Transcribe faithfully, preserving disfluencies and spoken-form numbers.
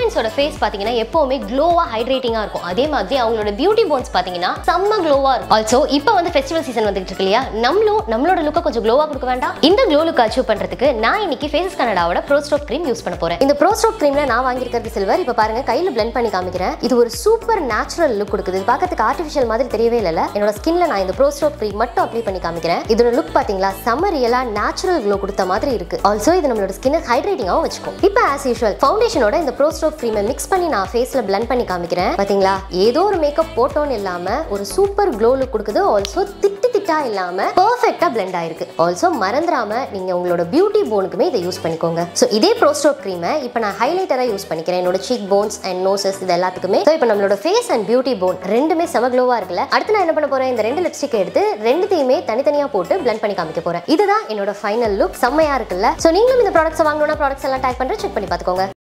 இந்தியன்ஸோட face பாத்தீங்கன்னா எப்பவுமே க்ளோவா ஹைட்ரேட்டிங்கா இருக்கும். அதே மாதிரி அவங்களோட பியூட்டி போன்ஸ் பாத்தீங்கன்னா செம்ம க்ளோவா இருக்கும். ஆல்சோ இப்போ வந்து ஃபெஸ்டிவல் சீசன் வந்துட்டு இருக்கு இல்லையா, நம்மளும் நம்மளோட லுக்கை கொஞ்சம் க்ளோவா கொடுக்க வேண்டாம். இந்த க்ளோ லுக் அச்சீவ் பண்றதுக்கு நான் இன்னைக்கு ஃபேஸஸ் கனடாவோட ப்ரோ ஸ்ட்ரோக் க்ரீம் யூஸ் பண்ண போறேன். இந்த ப்ரோ ஸ்ட்ரோக் க்ரீம்ல நான் வாங்கியிருக்கிறது சில்வர். இப்போ பாருங்க கையில பிளெண்ட் பண்ணி காமிக்கிறேன். இது ஒரு சூப்பர் நேச்சுரல் லுக் கொடுக்குது. இது பார்க்கறதுக்கு ஆர்டிஃபிஷியல் மாதிரி தெரியவே இல்ல. என்னோட ஸ்கின்ல நான் இந்த ப்ரோ ஸ்ட்ரோக் க்ரீம் மட்டும் அப்ளை பண்ணி காமிக்கிறேன். இதோட லுக் பாத்தீங்களா செம்ம ரியலா நேச்சுரல் க்ளோ கொடுத்த மாதிரி இருக்கு. ஆல்சோ இது நம்மளோட ஸ்கின்னை ஹைட்ரேட்டிங்காவும் வச்சுக்கும். இப்போ ஆஸ் யூஷுவல் ஃபவுண்டேஷனோட இந்த ப்ரோ ஸ்ட்ரோக் க்ரீமை மிக்ஸ் பண்ணி நான் ஃபேஸ்ல பிளெண்ட் பண்ணி காமிக்கிறேன். பாத்தீங்களா ஏதோ ஒரு மேக்கப் போட்டோன்னு இல்லாம ஒரு சூப்பர் க்ளோ லுக் கொடுக்குது. ஆல்சோ திட்டு திட்டா இல்லாம பெர்ஃபெக்ட்டா பிளெண்ட் ஆயிருக்கு. ஆல்சோ மறந்துடாம நீங்க உங்களோட பியூட்டி போனுக்குமே இதை யூஸ் பண்ணிக்கோங்க. சோ இதே ப்ரோ ஸ்ட்ரோக் க்ரீமை இப்போ நான் ஹைலைட்டரா யூஸ் பண்ணிக்கிறேன் என்னோட சீக் போன்ஸ் அண்ட் நோசஸ் இது எல்லாத்துக்குமே. சோ இப்போ நம்மளோட ஃபேஸ் அண்ட் பியூட்டி போன் ரெண்டுமே செம க்ளோவா இருக்குல்ல. அடுத்து நான் என்ன பண்ண போறேன், இந்த ரெண்டு லிப்ஸ்டிக் எடுத்து ரெண்டுத்தையுமே தனித்தனியா போட்டு பிளெண்ட் பண்ணி காமிக்க போறேன். இதுதான் என்னோட ஃபைனல் லுக். செம்மையா இருக்குல்ல. சோ நீங்களும் இந்த ப்ராடக்ட்ஸ் வாங்கணும்னா ப்ராடக்ட்ஸ் எல்லாம் டைப் பண்ற செக் பண்ணி பாத்துக்கோங்க.